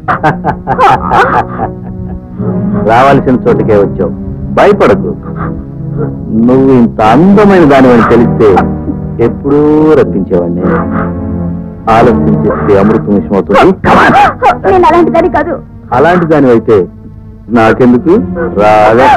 రావాల్సిన చోటుకే వచ్చావు, భయపడకు. నువ్వు ఇంత అందమైన దానివని తెలిస్తే ఎప్పుడూ రప్పించేవాడిని. ఆలస్యం చేస్తే అమృతం విషమవుతుంది. నేను అలాంటి దాని కాదు. అలాంటి దానివైతే నాకెందుకు రావే.